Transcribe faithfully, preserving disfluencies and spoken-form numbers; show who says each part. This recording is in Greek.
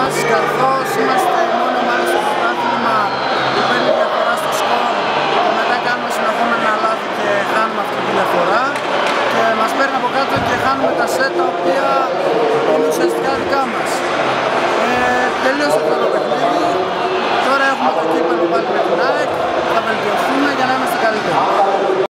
Speaker 1: μας, καθώς είμαστε η μόνη ομάδα στο πρωτάθλημα που παίρνει διαφορά στο σκορ και μετά κάνουμε συνεχόμενα λάθη και χάνουμε αυτή τη διαφορά και μας παίρνει από κάτω και χάνουμε τα σετ τα οποία είναι ουσιαστικά δικά μας. Ε, τελείωσε αυτό το παιχνίδι, τώρα έχουμε το κύπελλο πάλι με την ΑΕΚ.